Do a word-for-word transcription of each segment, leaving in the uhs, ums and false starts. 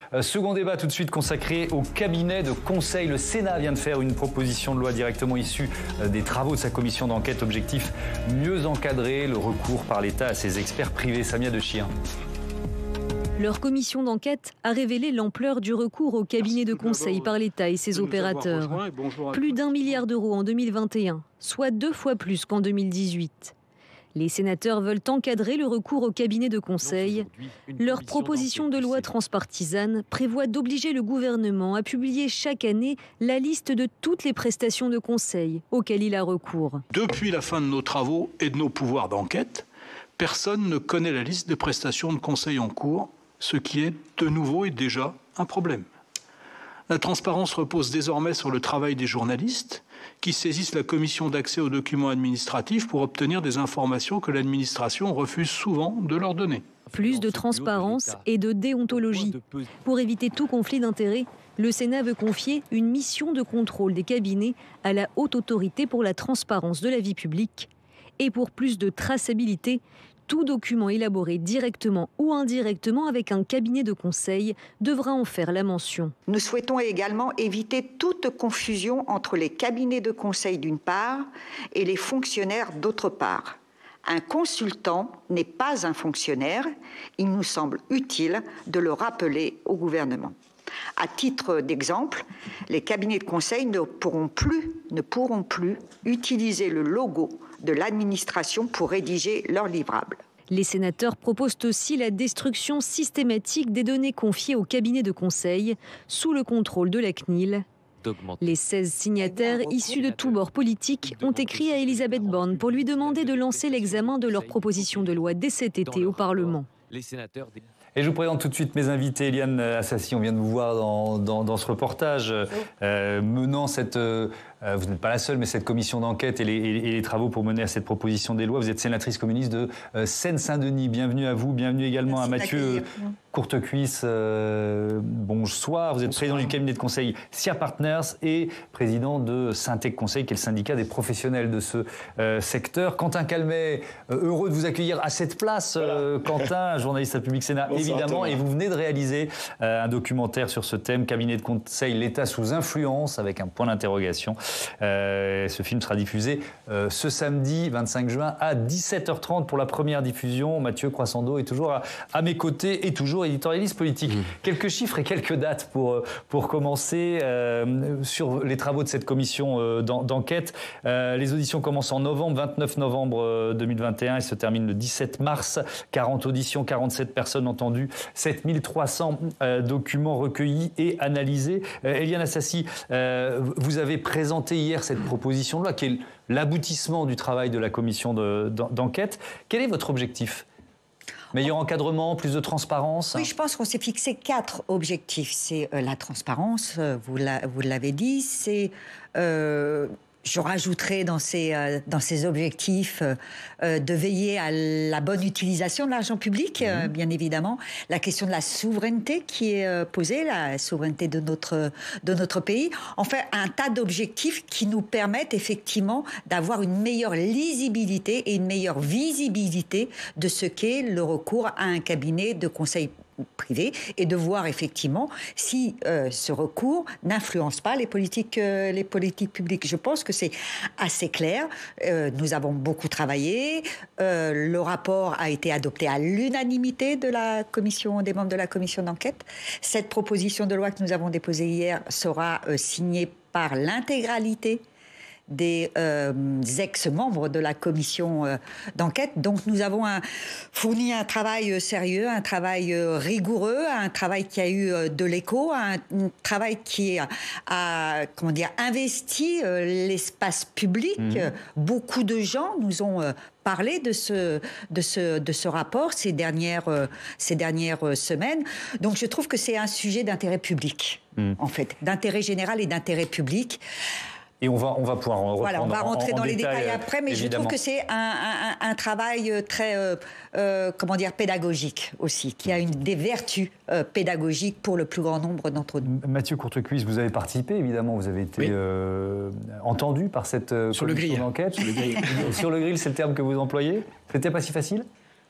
Euh, second débat tout de suite consacré au cabinet de conseil. Le Sénat vient de faire une proposition de loi directement issue euh, des travaux de sa commission d'enquête. Objectif, mieux encadrer le recours par l'État à ses experts privés. Samia Dechir. Leur commission d'enquête a révélé l'ampleur du recours au cabinet de conseil par l'État et ses opérateurs. Plus d'un milliard d'euros en deux mille vingt et un, soit deux fois plus qu'en deux mille dix-huit. Les sénateurs veulent encadrer le recours au cabinet de conseil. Leur proposition de loi transpartisane prévoit d'obliger le gouvernement à publier chaque année la liste de toutes les prestations de conseil auxquelles il a recours. Depuis la fin de nos travaux et de nos pouvoirs d'enquête, personne ne connaît la liste des prestations de conseil en cours, ce qui est de nouveau et déjà un problème. La transparence repose désormais sur le travail des journalistes qui saisissent la commission d'accès aux documents administratifs pour obtenir des informations que l'administration refuse souvent de leur donner. Plus de transparence et de déontologie. Pour éviter tout conflit d'intérêts, le Sénat veut confier une mission de contrôle des cabinets à la Haute Autorité pour la transparence de la vie publique. Et pour plus de traçabilité, tout document élaboré directement ou indirectement avec un cabinet de conseil devra en faire la mention. Nous souhaitons également éviter toute confusion entre les cabinets de conseil d'une part et les fonctionnaires d'autre part. Un consultant n'est pas un fonctionnaire. Il nous semble utile de le rappeler au gouvernement. À titre d'exemple, les cabinets de conseil ne pourront plus, ne pourront plus utiliser le logo de l'administration pour rédiger leurs livrables. Les sénateurs proposent aussi la destruction systématique des données confiées aux cabinets de conseil sous le contrôle de la C N I L. Les seize signataires issus de tous bords politiques ont écrit à Elisabeth Borne pour lui demander de lancer l'examen de leur proposition de loi dès cet été au Parlement. Et je vous présente tout de suite mes invités. Eliane Assassi, on vient de vous voir dans, dans, dans ce reportage euh, menant cette... Euh, vous n'êtes pas la seule, mais cette commission d'enquête et les, et les travaux pour mener à cette proposition des lois. Vous êtes sénatrice communiste de euh, Seine-Saint-Denis. Bienvenue à vous. Bienvenue également Merci à Mathieu Courtecuisse. Euh, bonsoir. Vous êtes bonsoir. Président du cabinet de conseil S I A Partners et président de Syntec Conseil, qui est le syndicat des professionnels de ce euh, secteur. Quentin Calmet, euh, heureux de vous accueillir à cette place. Voilà. Euh, Quentin, journaliste à Public Sénat, bonsoir, évidemment. Thomas. Et vous venez de réaliser euh, un documentaire sur ce thème, cabinet de conseil, l'État sous influence, avec un point d'interrogation. Euh, ce film sera diffusé euh, ce samedi vingt-cinq juin à dix-sept heures trente pour la première diffusion. Mathieu Croissando est toujours à, à mes côtés et toujours éditorialiste politique. Mmh. Quelques chiffres et quelques dates pour, pour commencer euh, sur les travaux de cette commission euh, d'enquête. Euh, les auditions commencent en novembre, vingt-neuf novembre deux mille vingt et un et se terminent le dix-sept mars. quarante auditions, quarante-sept personnes entendues, sept mille trois cents euh, documents recueillis et analysés. Euh, Eliane Assassi, euh, vous avez présenté hier cette proposition de loi qui est l'aboutissement du travail de la commission d'enquête. Quel est votre objectif ? Meilleur encadrement, plus de transparence? Oui, je pense qu'on s'est fixé quatre objectifs. C'est euh, la transparence, euh, vous l'avez dit, c'est... Euh, Je rajouterai dans ces, euh, dans ces objectifs euh, de veiller à la bonne utilisation de l'argent public, euh, mmh. bien évidemment. La question de la souveraineté qui est euh, posée, la souveraineté de notre, de notre pays. Enfin, un tas d'objectifs qui nous permettent effectivement d'avoir une meilleure lisibilité et une meilleure visibilité de ce qu'est le recours à un cabinet de conseil privé et de voir effectivement si euh, ce recours n'influence pas les politiques, euh, les politiques publiques. Je pense que c'est assez clair. Euh, nous avons beaucoup travaillé. Euh, le rapport a été adopté à l'unanimité de la commission, des membres de la commission d'enquête. Cette proposition de loi que nous avons déposée hier sera euh, signée par l'intégralité des euh, ex-membres de la commission euh, d'enquête. Donc nous avons un, fourni un travail sérieux, un travail euh, rigoureux, un travail qui a eu euh, de l'écho, un, un travail qui a, a comment dire, investi euh, l'espace public. Mmh. Euh, beaucoup de gens nous ont euh, parlé de ce, de, ce, de ce rapport ces dernières, euh, ces dernières euh, semaines. Donc je trouve que c'est un sujet d'intérêt public, mmh. en fait, d'intérêt général et d'intérêt public. Et on va, on va pouvoir reprendre. Voilà, on va rentrer en, en dans les détails, détails après, mais évidemment. Je trouve que c'est un, un, un travail très, euh, euh, comment dire, pédagogique aussi, qui a une, des vertus euh, pédagogiques pour le plus grand nombre d'entre nous. Mathieu Courtecuisse, vous avez participé, évidemment, vous avez été oui. euh, entendu par cette euh, Sur commission d'enquête. Sur le grill. Sur le grill, c'est le terme que vous employez. C'était pas si facile ?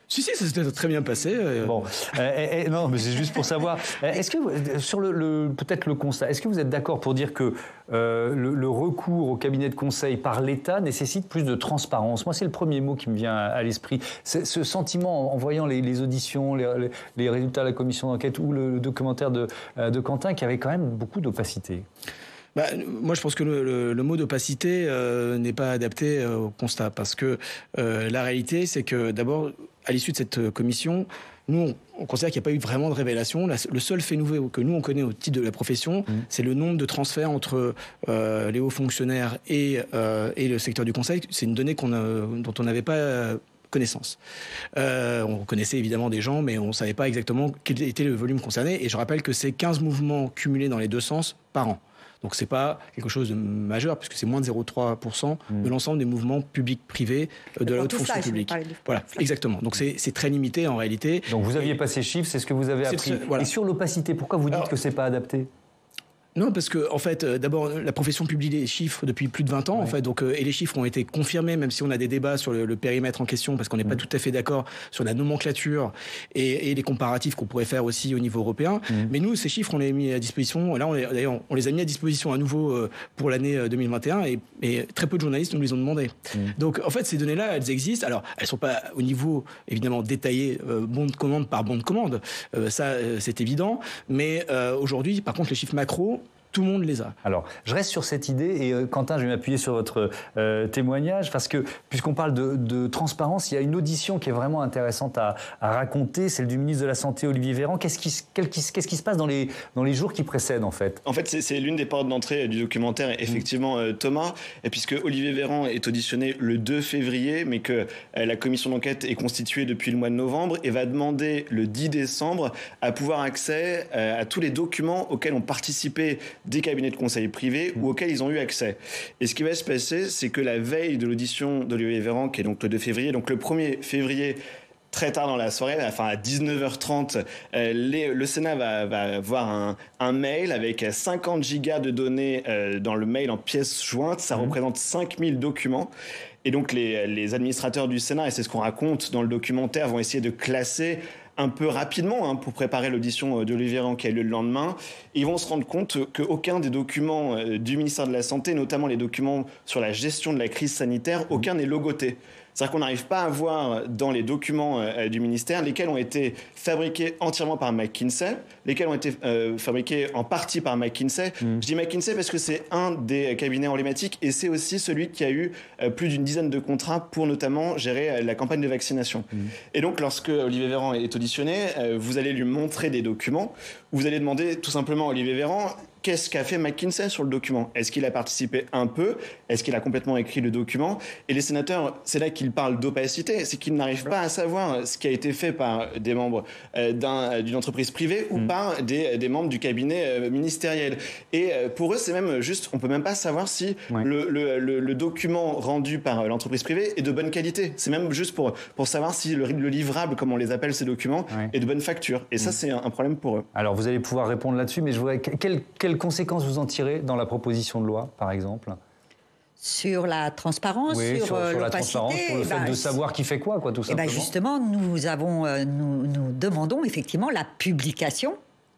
Si, si, ça s'était très bien passé. Bon, euh, eh, non, mais c'est juste pour savoir. Est-ce que, sur le, le, peut-être le constat, est-ce que vous êtes d'accord pour dire que euh, le, le recours au cabinet de conseil par l'État nécessite plus de transparence? Moi, c'est le premier mot qui me vient à, à l'esprit. C'est ce sentiment, en voyant les, les auditions, les, les résultats de la commission d'enquête ou le, le documentaire de, de Quentin, qui avait quand même beaucoup d'opacité. Bah, moi, je pense que le, le, le mot d'opacité euh, n'est pas adapté euh, au constat, parce que euh, la réalité, c'est que d'abord, à l'issue de cette commission, nous, on, on considère qu'il n'y a pas eu vraiment de révélation. La, le seul fait nouveau que nous, on connaît au titre de la profession, mmh. c'est le nombre de transferts entre euh, les hauts fonctionnaires et, euh, et le secteur du conseil. C'est une donnée qu'on a, dont on n'avait pas connaissance. Euh, on connaissait évidemment des gens, mais on ne savait pas exactement quel était le volume concerné. Et je rappelle que c'est quinze mouvements cumulés dans les deux sens par an. Donc c'est pas quelque chose de majeur, puisque c'est moins de zéro virgule trois pour cent mmh. de l'ensemble des mouvements publics-privés de la haute fonction publique. Voilà, exactement. Donc c'est, c'est très limité en réalité. Donc vous aviez pas ces chiffres, c'est ce que vous avez appris. Ce, voilà. Et sur l'opacité, pourquoi vous dites Alors, que c'est pas adapté ? Non, parce que en fait, euh, d'abord, la profession publie les chiffres depuis plus de vingt ans, ouais. en fait, donc euh, et les chiffres ont été confirmés, même si on a des débats sur le, le périmètre en question, parce qu'on n'est mmh. pas tout à fait d'accord sur la nomenclature et, et les comparatifs qu'on pourrait faire aussi au niveau européen. Mmh. Mais nous, ces chiffres, on les a mis à disposition. Là, on les, d'ailleurs, on les a mis à disposition à nouveau euh, pour l'année deux mille vingt et un, et, et très peu de journalistes nous les ont demandé. Mmh. Donc, en fait, ces données-là, elles existent. Alors, elles sont pas au niveau évidemment détaillé, euh, bon de commande par bon de commande. Euh, ça, euh, c'est évident. Mais euh, aujourd'hui, par contre, les chiffres macro, tout le monde les a. Alors, je reste sur cette idée et euh, Quentin, je vais m'appuyer sur votre euh, témoignage parce que, puisqu'on parle de, de transparence, il y a une audition qui est vraiment intéressante à, à raconter, celle du ministre de la Santé, Olivier Véran. Qu'est-ce qui, quel, qu'est-ce qui se passe dans les, dans les jours qui précèdent, en fait ? En fait, c'est, c'est l'une des portes d'entrée du documentaire, effectivement, mmh. euh, Thomas, et puisque Olivier Véran est auditionné le deux février, mais que euh, la commission d'enquête est constituée depuis le mois de novembre et va demander le dix décembre à pouvoir accès euh, à tous les documents auxquels ont participé des cabinets de conseil privés ou auxquels ils ont eu accès. Et ce qui va se passer, c'est que la veille de l'audition d'Olivier Véran, qui est donc le deux février, donc le premier février, très tard dans la soirée, enfin à dix-neuf heures trente, euh, les, le Sénat va, va avoir un, un mail avec cinquante gigas de données euh, dans le mail en pièces jointes. Ça mmh. représente cinq mille documents. Et donc les, les administrateurs du Sénat, et c'est ce qu'on raconte dans le documentaire, vont essayer de classer un peu rapidement hein, pour préparer l'audition d'Olivier Véran qui a lieu le lendemain. Ils vont se rendre compte qu'aucun des documents du ministère de la Santé, notamment les documents sur la gestion de la crise sanitaire, aucun n'est logoté. C'est-à-dire qu'on n'arrive pas à voir dans les documents euh, du ministère lesquels ont été fabriqués entièrement par McKinsey, lesquels ont été euh, fabriqués en partie par McKinsey. Mmh. Je dis McKinsey parce que c'est un des cabinets emblématiques et c'est aussi celui qui a eu euh, plus d'une dizaine de contrats pour notamment gérer euh, la campagne de vaccination. Mmh. Et donc, lorsque Olivier Véran est auditionné, euh, vous allez lui montrer des documents. Vous allez demander tout simplement à Olivier Véran qu'est-ce qu'a fait McKinsey sur le document. Est-ce qu'il a participé un peu ? Est-ce qu'il a complètement écrit le document ? Et les sénateurs, c'est là qu'ils parlent d'opacité, c'est qu'ils n'arrivent pas à savoir ce qui a été fait par des membres euh, d'un, d'une entreprise privée ou mmh. par des, des membres du cabinet euh, ministériel. Et euh, pour eux, c'est même juste, on peut même pas savoir si ouais. le, le, le, le document rendu par l'entreprise privée est de bonne qualité. C'est même juste pour, pour savoir si le, le livrable, comme on les appelle ces documents, ouais. est de bonne facture. Et mmh. ça, c'est un, un problème pour eux. Alors, vous allez pouvoir répondre là-dessus, mais je voudrais... Quel, quel Quelles conséquences vous en tirez dans la proposition de loi, par exemple ? Sur la transparence, oui, sur, sur, euh, sur la transparence, sur le fait ben, de savoir qui fait quoi, quoi, tout simplement. Et ben justement, nous avons, euh, nous, nous demandons effectivement la publication,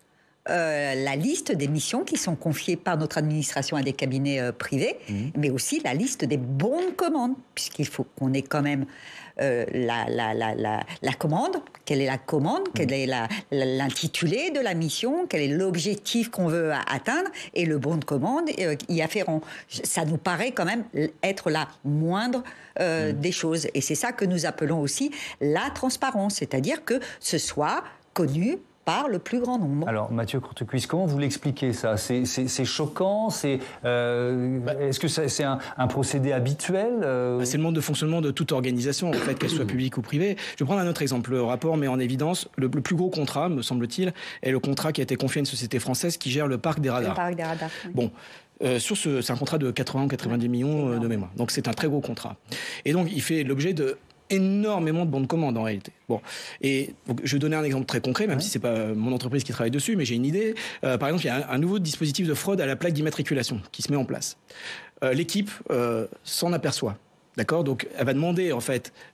euh, la liste des missions qui sont confiées par notre administration à des cabinets euh, privés, mmh. mais aussi la liste des bons de commande, puisqu'il faut qu'on ait quand même Euh, la, la, la, la, la commande, quelle est la commande, mmh. quel est la, la, l'intitulé de la mission, quel est l'objectif qu'on veut atteindre et le bon de commande euh, y afférent. Ça nous paraît quand même être la moindre euh, mmh. des choses. Et c'est ça que nous appelons aussi la transparence, c'est-à-dire que ce soit connu par le plus grand nombre. Alors, Mathieu Courtecuisse, comment vous l'expliquez ça ? C'est, c'est, c'est choquant c'est, euh, bah, Est-ce que ça, c'est un, un procédé habituel euh... bah, C'est le mode de fonctionnement de toute organisation, en fait, qu'elle soit publique ou privée. Je vais prendre un autre exemple. Le rapport met en évidence le, le plus gros contrat, me semble-t-il, est le contrat qui a été confié à une société française qui gère le parc des radars. Le parc des radars. Oui. Bon. Euh, sur ce, c'est un contrat de quatre-vingts ou quatre-vingt-dix millions euh, de mémoire. Donc, c'est un très gros contrat. Et donc, il fait l'objet de énormément de bons de commande en réalité. Bon, et donc, je vais donner un exemple très concret, même ouais. si c'est pas mon entreprise qui travaille dessus, mais j'ai une idée. Euh, par exemple, il y a un, un nouveau dispositif de fraude à la plaque d'immatriculation qui se met en place. Euh, l'équipe euh, s'en aperçoit. D'accord ? Donc, elle va demander, en fait,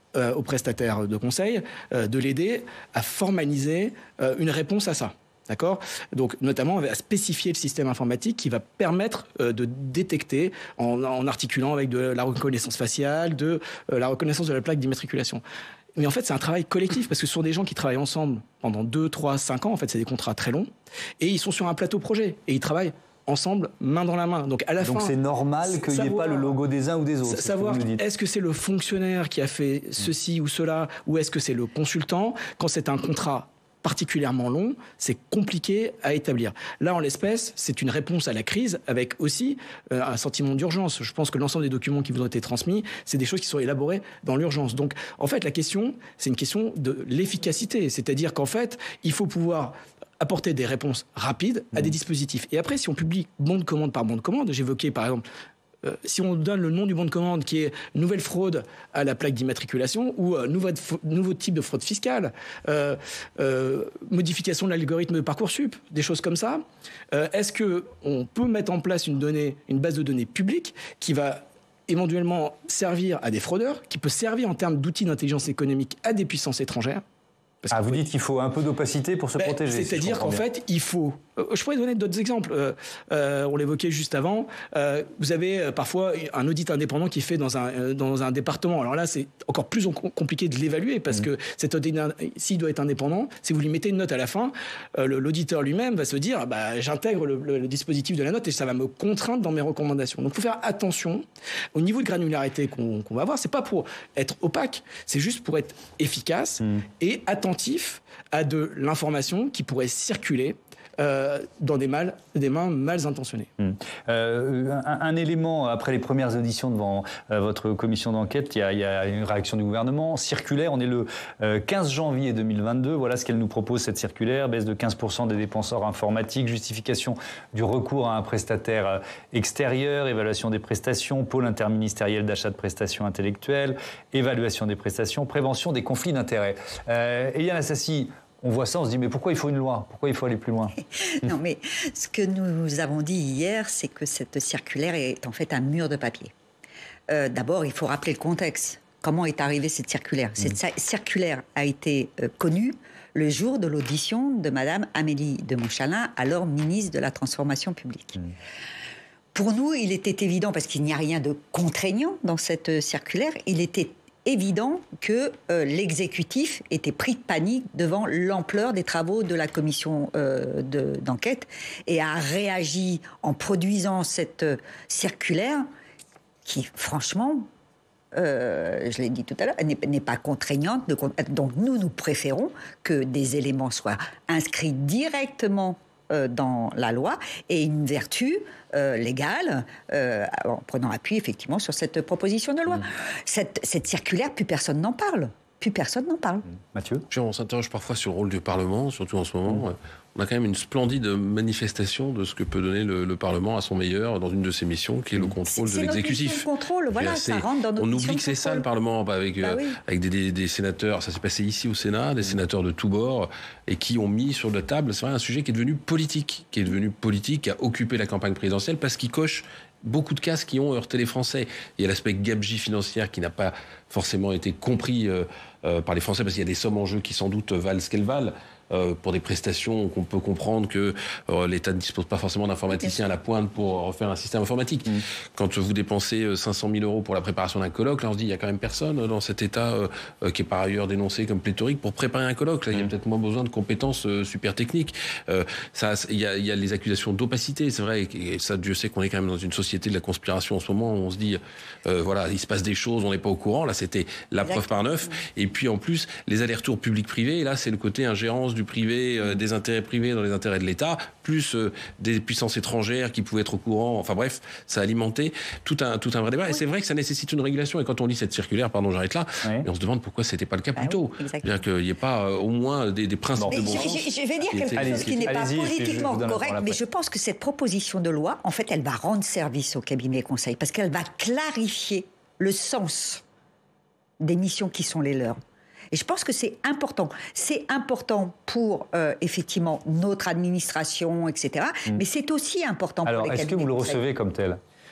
euh, au prestataire de conseil euh, de l'aider à formaliser euh, une réponse à ça. D'accord ? Donc, notamment, à spécifier le système informatique qui va permettre euh, de détecter, en, en articulant avec de la reconnaissance faciale, de euh, la reconnaissance de la plaque d'immatriculation. Mais en fait, c'est un travail collectif, parce que ce sont des gens qui travaillent ensemble pendant deux, trois, cinq ans. En fait, c'est des contrats très longs. Et ils sont sur un plateau projet. Et ils travaillent ensemble, main dans la main. Donc, à la Donc fin, c'est normal qu'il n'y ait pas le logo des uns ou des autres. Savoir, est-ce que c'est le fonctionnaire qui a fait ceci ou cela, ou est-ce que c'est le consultant ? Quand c'est un contrat particulièrement long, c'est compliqué à établir. Là, en l'espèce, c'est une réponse à la crise avec aussi euh, un sentiment d'urgence. Je pense que l'ensemble des documents qui vous ont été transmis, c'est des choses qui sont élaborées dans l'urgence. Donc, en fait, la question, c'est une question de l'efficacité. C'est-à-dire qu'en fait, il faut pouvoir apporter des réponses rapides à des dispositifs. Et après, si on publie bon de commande par bon de commande, j'évoquais par exemple, Euh, si on donne le nom du bon de commande qui est nouvelle fraude à la plaque d'immatriculation ou euh, nouveau, nouveau type de fraude fiscale, euh, euh, modification de l'algorithme de Parcoursup, des choses comme ça, euh, est-ce qu'on peut mettre en place une, donnée, une base de données publique qui va éventuellement servir à des fraudeurs, qui peut servir en termes d'outils d'intelligence économique à des puissances étrangères? Parce ah, vous dites qu'il faut un peu d'opacité pour se ben, protéger. C'est-à-dire si qu'en bien. fait, il faut... Euh, je pourrais donner d'autres exemples. Euh, euh, on l'évoquait juste avant. Euh, vous avez euh, parfois un audit indépendant qui est fait dans un, euh, dans un département. Alors là, c'est encore plus compliqué de l'évaluer parce mmh. que cet audit, s'il doit être indépendant, si vous lui mettez une note à la fin, euh, l'auditeur lui-même va se dire bah, j'intègre le, le, le dispositif de la note et ça va me contraindre dans mes recommandations. Donc il faut faire attention au niveau de granularité qu'on qu'on va avoir. C'est pas pour être opaque, c'est juste pour être efficace mmh. et attentif à de l'information qui pourrait circuler Euh, dans des, mal, des mains mal intentionnées. Mmh. Euh, un, un élément, après les premières auditions devant euh, votre commission d'enquête, il y, a, il y a une réaction du gouvernement circulaire. On est le euh, quinze janvier deux mille vingt-deux. Voilà ce qu'elle nous propose, cette circulaire. Baisse de quinze pour cent des dépenses hors informatique, justification du recours à un prestataire extérieur, évaluation des prestations, pôle interministériel d'achat de prestations intellectuelles, évaluation des prestations, prévention des conflits d'intérêts. Euh, Éliane Assassi, on voit ça, on se dit mais pourquoi il faut une loi ? Pourquoi il faut aller plus loin ? Non mais ce que nous avons dit hier, c'est que cette circulaire est en fait un mur de papier. Euh, d'abord, il faut rappeler le contexte. Comment est arrivée cette circulaire ? Cette mmh. circulaire a été euh, connue le jour de l'audition de Madame Amélie de Montchalin, alors ministre de la Transformation publique. Mmh. Pour nous, il était évident, parce qu'il n'y a rien de contraignant dans cette circulaire, il était évident que euh, l'exécutif était pris de panique devant l'ampleur des travaux de la commission euh, de, d'enquête et a réagi en produisant cette euh, circulaire qui, franchement, euh, je l'ai dit tout à l'heure, n'est, n'est pas contraignante. De, donc nous, nous préférons que des éléments soient inscrits directement euh, dans la loi et une vertu Euh, légale, euh, en prenant appui effectivement sur cette proposition de loi. Mmh. Cette, cette circulaire, plus personne n'en parle. Plus personne n'en parle. Mmh. Mathieu ? On s'interroge parfois sur le rôle du Parlement, surtout en ce moment. Mmh. On a quand même une splendide manifestation de ce que peut donner le, le Parlement à son meilleur dans une de ses missions, qui est le contrôle c'est, de l'exécutif. C'est notre contrôle, voilà, c'est, ça rentre dans notre on oublie que c'est ça le Parlement, avec, bah, euh, oui. avec des, des, des sénateurs, ça s'est passé ici au Sénat, des mmh. sénateurs de tous bords, et qui ont mis sur la table, c'est vrai, un sujet qui est devenu politique, qui est devenu politique, qui a occupé la campagne présidentielle, parce qu'il coche beaucoup de cases qui ont heurté les Français. Il y a l'aspect gabegie financière qui n'a pas forcément été compris euh, euh, par les Français, parce qu'il y a des sommes en jeu qui sans doute valent ce qu'elles valent. Euh, pour des prestations qu'on peut comprendre que euh, l'État ne dispose pas forcément d'informaticiens à la pointe pour refaire un système informatique. Mmh. Quand vous dépensez cinq cent mille euros pour la préparation d'un colloque, là on se dit il y a quand même personne dans cet État euh, euh, qui est par ailleurs dénoncé comme pléthorique pour préparer un colloque. Là, mmh. il y a peut-être moins besoin de compétences euh, super techniques. Euh, ça, il y a, il y a les accusations d'opacité, c'est vrai. Et, et ça, Dieu sait qu'on est quand même dans une société de la conspiration en ce moment où on se dit euh, voilà, il se passe des choses, on n'est pas au courant. Là, c'était la Exactement. preuve par neuf. Et puis en plus, les allers-retours public-privé. Et là, c'est le côté ingérence du privé, euh, des intérêts privés dans les intérêts de l'État, plus euh, des puissances étrangères qui pouvaient être au courant. Enfin bref, ça a alimenté tout un, tout un vrai débat. Oui. Et c'est vrai que ça nécessite une régulation. Et quand on lit cette circulaire, pardon, j'arrête là, oui. et on se demande pourquoi c'était pas le cas bah plus tôt. Oui, c'est-à-dire qu'il n'y ait pas euh, au moins des, des principes de bon sens. Je, je vais dire quelque chose allez-y, qui n'est pas politiquement correct, mais je pense que cette proposition de loi, en fait, elle va rendre service au cabinet conseil parce qu'elle va clarifier le sens des missions qui sont les leurs. Et je pense que c'est important. C'est important pour, euh, effectivement, notre administration, et cetera. Mmh. Mais c'est aussi important Alors, pour les cabinets. Alors, est-ce que vous le recevez comme tel ?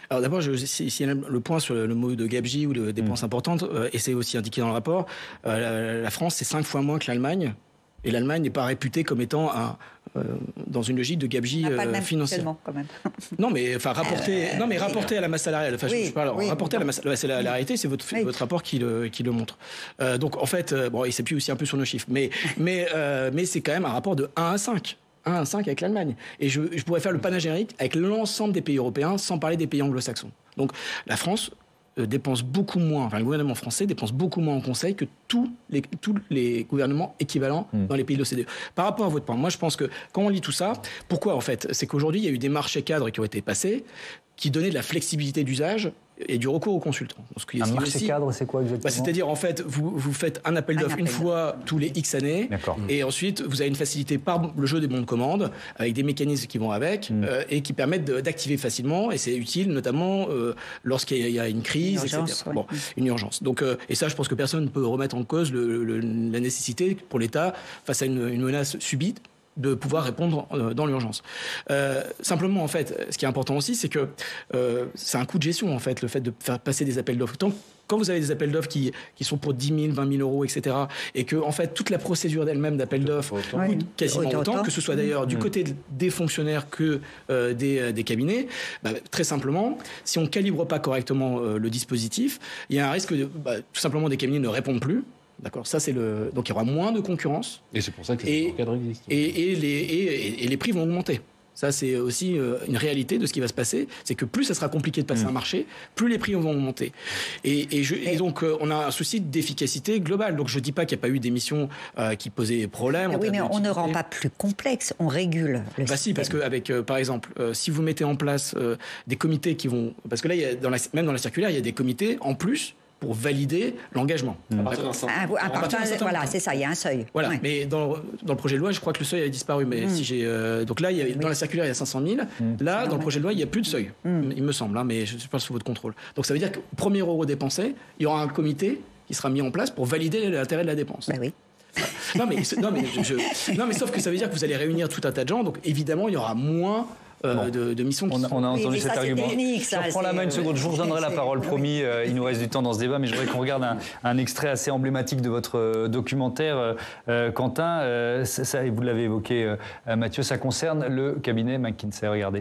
Alors d'abord, je, si, si le point sur le, le mot de gabegie ou de dépenses mmh. importantes, euh, et c'est aussi indiqué dans le rapport, euh, la, la France, c'est cinq fois moins que l'Allemagne. Et l'Allemagne n'est pas réputée comme étant un, euh, dans une logique de gabegie euh, financière. Quand même. Non, mais enfin rapporté, euh, non, mais rapporté à la masse salariale. Enfin, oui, je, je parle, oui, rapporté à la masse. C'est la, la réalité, c'est votre, oui. votre rapport qui le, qui le montre. Euh, donc en fait, euh, bon, il s'appuie aussi un peu sur nos chiffres, mais mais euh, mais c'est quand même un rapport de un à cinq. un à cinq avec l'Allemagne. Et je, je pourrais faire le panagérique avec l'ensemble des pays européens, sans parler des pays anglo-saxons. Donc la France euh, dépense beaucoup moins, enfin le gouvernement français dépense beaucoup moins en conseil que tous les, tous les gouvernements équivalents mmh. dans les pays de l'O C D E. Par rapport à votre point, moi je pense que quand on lit tout ça, pourquoi en fait ? C'est qu'aujourd'hui il y a eu des marchés cadres qui ont été passés, qui donnaient de la flexibilité d'usage et du recours aux consultants. Ce qui, un marché aussi, cadre, c'est quoi exactement ? bah, C'est-à-dire, en fait, vous, vous faites un appel d'offres une fois tous les X années, D'accord. et ensuite, vous avez une facilité par le jeu des bons de commande, avec des mécanismes qui vont avec, mmh. euh, et qui permettent de, d'activer facilement, et c'est utile, notamment euh, lorsqu'il y a une crise, une urgence, et cetera. Ouais. Bon, une urgence. Donc, euh, et ça, je pense que personne ne peut remettre en cause le, le, la nécessité pour l'État, face à une, une menace subite, de pouvoir répondre dans l'urgence. Euh, simplement, en fait, ce qui est important aussi, c'est que euh, c'est un coût de gestion, en fait, le fait de faire passer des appels d'offres. Tant, quand vous avez des appels d'offres qui, qui sont pour dix mille, vingt mille euros, et cetera, et que, en fait, toute la procédure d'elle-même d'appel d'offres coûte oui, quasiment autant, autant, que ce soit d'ailleurs du côté des fonctionnaires que euh, des, des cabinets, bah, très simplement, si on ne calibre pas correctement euh, le dispositif, il y a un risque de, bah, tout simplement, des cabinets ne répondent plus. D'accord, ça c'est le. Donc il y aura moins de concurrence. Et c'est pour ça que les cadres existent. Et, et, les, et, et les prix vont augmenter. Ça, c'est aussi une réalité de ce qui va se passer. C'est que plus ça sera compliqué de passer mmh. un marché, plus les prix vont augmenter. Et, et, je, et donc, on a un souci d'efficacité globale. Donc, je ne dis pas qu'il n'y a pas eu d'émissions euh, qui posaient problème. Oui, mais on ne rend pas plus complexe, on régule le bah système. Si, parce que, avec, euh, par exemple, euh, si vous mettez en place euh, des comités qui vont... Parce que là, il y a, dans la, même dans la circulaire, il y a des comités en plus pour valider l'engagement. Mmh. À partir d'un certain, à, à partir d'un certain voilà, c'est ça, il y a un seuil. Voilà, ouais. mais dans, dans le projet de loi, je crois que le seuil a disparu. Mais mmh. si j'ai, euh, donc là, il y a, oui. dans la circulaire, il y a cinq cent mille. Mmh. Là, dans le projet de loi, il n'y a plus de seuil, mmh. il me semble, hein, mais je ne suis pas sous votre contrôle. Donc ça veut dire qu'au premier euro dépensé, il y aura un comité qui sera mis en place pour valider l'intérêt de la dépense. Ben oui. non, mais, non, mais je, non, mais sauf que ça veut dire que vous allez réunir tout un tas de gens, donc évidemment, il y aura moins... Euh, bon. de, de missions qui on, on a entendu oui, cet ça, argument. Technique, ça, je reprends la main une seconde, je vous redonnerai la parole, promis. Euh, il nous reste du temps dans ce débat, mais je voudrais qu'on regarde un, un extrait assez emblématique de votre euh, documentaire, euh, Quentin. Euh, ça, ça, vous l'avez évoqué, euh, Mathieu, ça concerne le cabinet McKinsey. Regardez.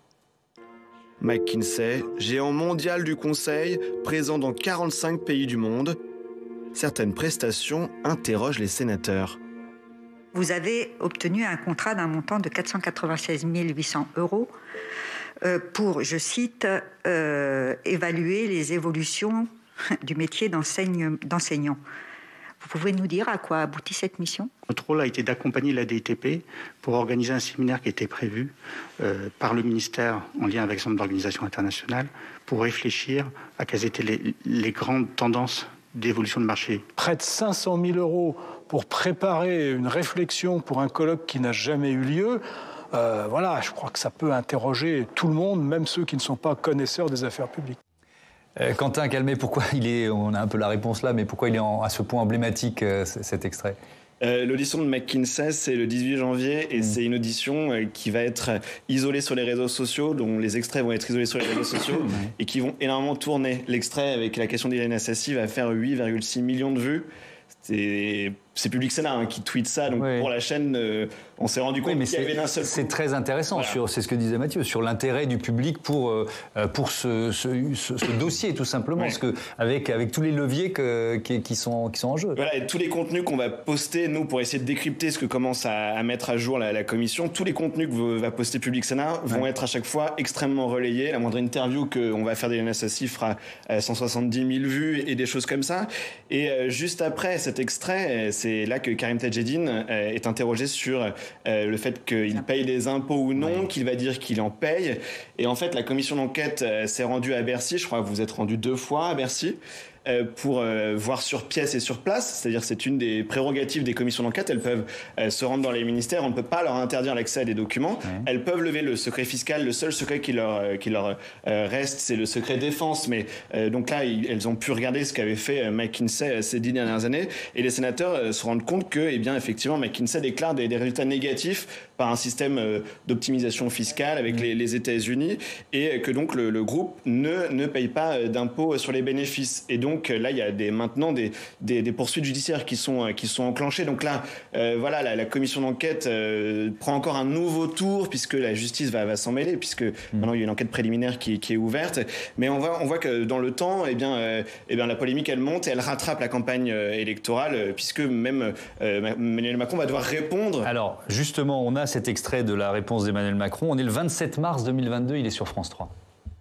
McKinsey, géant mondial du conseil, présent dans quarante-cinq pays du monde. Certaines prestations interrogent les sénateurs. Vous avez obtenu un contrat d'un montant de quatre cent quatre-vingt-seize mille huit cents euros euh, pour, je cite, euh, évaluer les évolutions du métier d'enseigne, d'enseignant. Vous pouvez nous dire à quoi aboutit cette mission ? Notre rôle a été d'accompagner l'A D T P pour organiser un séminaire qui était prévu euh, par le ministère en lien avec son organisation internationale pour réfléchir à quelles étaient les, les grandes tendances d'évolution de marché. Près de cinq cent mille euros pour préparer une réflexion pour un colloque qui n'a jamais eu lieu, euh, voilà, je crois que ça peut interroger tout le monde, même ceux qui ne sont pas connaisseurs des affaires publiques. Euh, Quentin Calmet, pourquoi il est, on a un peu la réponse là, mais pourquoi il est en, à ce point emblématique, euh, cet extrait ? Euh, l'audition de McKinsey, c'est le dix-huit janvier et mmh. c'est une audition euh, qui va être isolée sur les réseaux sociaux, dont les extraits vont être isolés sur les réseaux sociaux mmh. et qui vont énormément tourner. L'extrait avec la question d'Hélène Assassi va faire huit virgule six millions de vues. C'est, c'est Public Sénat hein, qui tweet ça, donc oui. pour la chaîne, euh, on s'est rendu compte oui, mais qu'il y avait d'un seul coup. C'est très intéressant, voilà. sur, c'est ce que disait Mathieu, sur l'intérêt du public pour, euh, pour ce, ce, ce, ce dossier, tout simplement, oui. parce que avec, avec tous les leviers que, qui, qui, sont, qui sont en jeu. Voilà, et tous les contenus qu'on va poster, nous, pour essayer de décrypter ce que commence à, à mettre à jour la, la commission, tous les contenus que va poster Public Sénat vont ouais. être à chaque fois extrêmement relayés. La moindre interview qu'on va faire d'Hélène Assassi fera euh, cent soixante-dix mille vues et des choses comme ça. Et euh, juste après cet extrait, c'est là que Karim Tadjedine euh, est interrogé sur euh, le fait qu'il paye des impôts ou non, ouais. qu'il va dire qu'il en paye. Et en fait, la commission d'enquête euh, s'est rendue à Bercy. Je crois que vous êtes rendu deux fois à Bercy. euh, pour euh, voir sur pièce et sur place, c'est-à-dire c'est une des prérogatives des commissions d'enquête. Elles peuvent euh, se rendre dans les ministères, on ne peut pas leur interdire l'accès à des documents. Ouais. Elles peuvent lever le secret fiscal. Le seul secret qui leur, euh, qui leur euh, reste, c'est le secret défense. Mais euh, donc là, ils, elles ont pu regarder ce qu'avait fait euh, McKinsey euh, ces dix dernières années, et les sénateurs euh, se rendent compte que, eh bien, effectivement, McKinsey déclare des, des résultats négatifs par un système euh, d'optimisation fiscale avec mmh. les, les États-Unis, et que donc le, le groupe ne, ne paye pas d'impôts sur les bénéfices. Et donc là, il y a des, maintenant des, des, des poursuites judiciaires qui sont, qui sont enclenchées. Donc là, euh, voilà, la, la commission d'enquête euh, prend encore un nouveau tour, puisque la justice va, va s'en mêler, puisque mmh. maintenant il y a une enquête préliminaire qui, qui est ouverte. Mais on voit, on voit que dans le temps, eh bien, euh, eh bien, la polémique, elle monte et elle rattrape la campagne euh, électorale, euh, puisque même euh, Emmanuel Macron va devoir répondre. Alors, justement, on a cet extrait de la réponse d'Emmanuel Macron. On est le vingt-sept mars deux mille vingt-deux, il est sur France trois.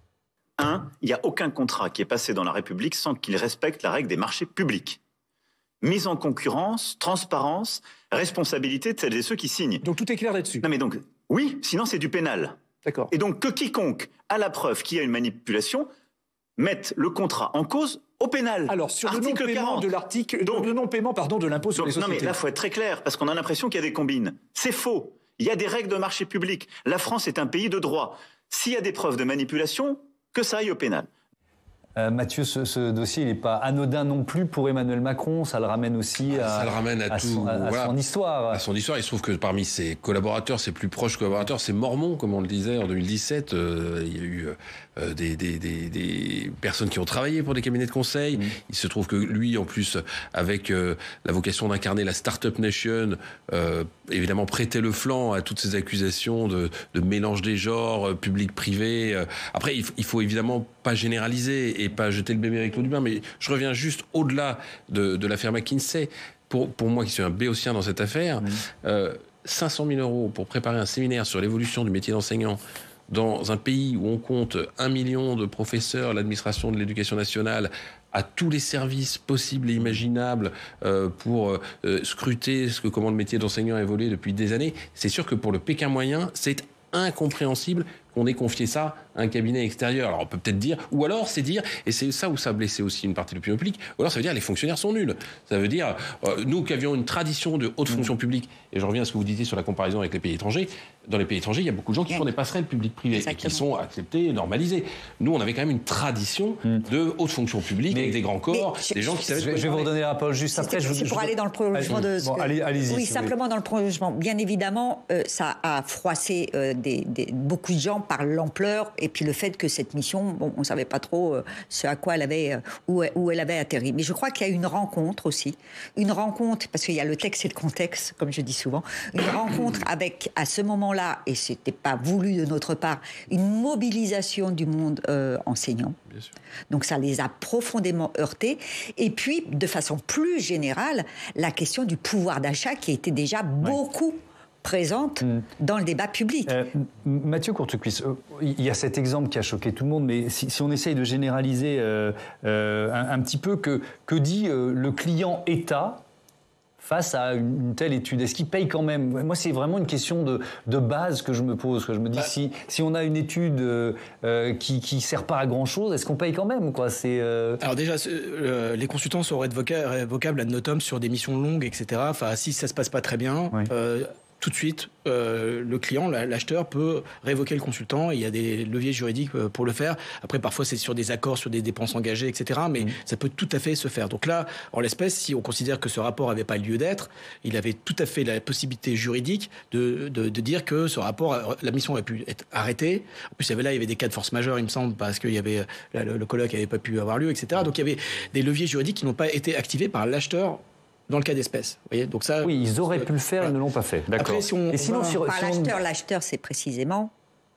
Un, il n'y a aucun contrat qui est passé dans la République sans qu'il respecte la règle des marchés publics. Mise en concurrence, transparence, responsabilité de celles et ceux qui signent. Donc tout est clair là-dessus. Non mais donc, oui, sinon c'est du pénal. D'accord. Et donc que quiconque a la preuve qu'il y a une manipulation mette le contrat en cause au pénal. Alors sur le non-paiement de l'article, donc le non-paiement pardon de l'impôt sur donc, les sociétés. Non mais là faut être très clair parce qu'on a l'impression qu'il y a des combines. C'est faux. Il y a des règles de marché public. La France est un pays de droit. S'il y a des preuves de manipulation, que ça aille au pénal. Euh, Mathieu, ce, ce dossier, il n'est pas anodin non plus pour Emmanuel Macron. Ça le ramène aussi à, ça le ramène à, à, tout, son, à, à voilà, son histoire. À son histoire. Il se trouve que parmi ses collaborateurs, ses plus proches collaborateurs, c'est Mormon, comme on le disait en deux mille dix-sept. Euh, il y a eu euh, des, des, des, des personnes qui ont travaillé pour des cabinets de conseil. Mmh. Il se trouve que lui, en plus, avec euh, la vocation d'incarner la Startup Nation, euh, évidemment prêtait le flanc à toutes ces accusations de, de mélange des genres, euh, public-privé. Euh. Après, il, il faut évidemment pas généraliser et pas jeter le bébé avec l'eau du bain, mais je reviens juste au-delà de, de l'affaire McKinsey. Pour, pour moi qui suis un béotien dans cette affaire, mmh. euh, cinq cent mille euros pour préparer un séminaire sur l'évolution du métier d'enseignant dans un pays où on compte un million de professeurs, l'administration de l'éducation nationale à tous les services possibles et imaginables euh, pour euh, scruter ce que, comment le métier d'enseignant a évolué depuis des années. C'est sûr que pour le Pékin moyen, c'est incompréhensible qu'on ait confié ça à un cabinet extérieur. Alors on peut peut-être dire, ou alors c'est dire, et c'est ça où ça a blessé aussi une partie de l'opinion publique, ou alors ça veut dire les fonctionnaires sont nuls. Ça veut dire, euh, nous qui avions une tradition de haute fonction publique, et je reviens à ce que vous disiez sur la comparaison avec les pays étrangers, dans les pays étrangers, il y a beaucoup de gens qui font des passerelles publiques-privées et qui sont acceptés, normalisés. Nous, on avait quand même une tradition de haute fonction publique, mais, avec des grands corps, des gens qui savaient... Je, je vais vous redonner la parole juste après. C'est pour je... aller dans le prolongement de... Bon, allez, allez-y. Oui, si simplement dans le prolongement. Bien évidemment, euh, ça a froissé euh, des, des, beaucoup de gens par l'ampleur et puis le fait que cette mission, bon, on ne savait pas trop euh, ce à quoi elle avait, euh, où, où elle avait atterri. Mais je crois qu'il y a une rencontre aussi. Une rencontre, parce qu'il y a le texte et le contexte, comme je dis souvent. Une rencontre avec, à ce moment-là, et ce n'était pas voulu de notre part, une mobilisation du monde euh, enseignant. Bien sûr. Donc ça les a profondément heurtés. Et puis, de façon plus générale, la question du pouvoir d'achat qui était déjà ouais. beaucoup présente mmh. dans le débat public. Euh, Mathieu Courtecuisse, il y a cet exemple qui a choqué tout le monde, mais si, si on essaye de généraliser euh, euh, un, un petit peu, que, que dit euh, le client État face à une, une telle étude? Est-ce qu'il paye quand même? Moi, c'est vraiment une question de, de base que je me pose. Que je me dis, bah, si, si on a une étude euh, qui ne sert pas à grand-chose, est-ce qu'on paye quand même, quoi? C'est, euh... Alors déjà, euh, les consultants sauraient être voca- vocables ad notam sur des missions longues, et cetera. Enfin, si ça ne se passe pas très bien... Oui. Euh, tout de suite, euh, le client, l'acheteur peut révoquer le consultant. Il y a des leviers juridiques pour le faire. Après, parfois, c'est sur des accords, sur des dépenses engagées, et cetera. Mais mmh. ça peut tout à fait se faire. Donc là, en l'espèce, si on considère que ce rapport n'avait pas lieu d'être, il avait tout à fait la possibilité juridique de, de, de dire que ce rapport, la mission aurait pu être arrêtée. En plus, il y avait là, il y avait des cas de force majeure, il me semble, parce qu'il y avait là, le, le colloque n'avait pas pu avoir lieu, et cetera. Donc il y avait des leviers juridiques qui n'ont pas été activés par l'acheteur dans le cas d'espèce. Vous voyez, donc ça, oui, ils auraient pu le faire, voilà. Ils ne l'ont pas fait. D'accord. Après, si on, et sinon, va... sur, par si on... l'acheteur, l'acheteur, c'est précisément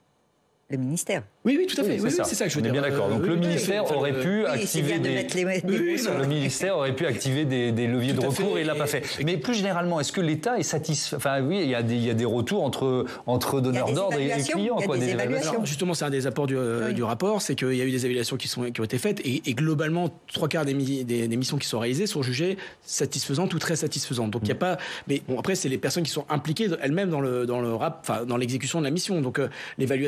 le ministère. Oui, oui, tout à fait. Oui, c'est, oui, ça. c'est ça que je veux on dire. On est bien d'accord. Donc euh, le oui, ministère oui, aurait pu oui, activer des. Les... Oui, oui, le ministère aurait pu activer des, des leviers tout de recours fait. Et il l'a pas fait. Mais plus généralement, est-ce que l'État est satisfait? Enfin, oui, il y a des, il y a des retours entre entre donneurs d'ordre et clients, il y a quoi, des, des évaluations. Alors, justement, c'est un des apports du, oui. du rapport, c'est qu'il y a eu des évaluations qui sont qui ont été faites et, et globalement, trois quarts des, des, des missions qui sont réalisées sont jugées satisfaisantes ou très satisfaisantes. Donc il mm. y a pas. Mais bon, après, c'est les personnes qui sont impliquées elles-mêmes dans le dans le rap, enfin dans l'exécution de la mission. Donc euh, l'évaluation, elle est toujours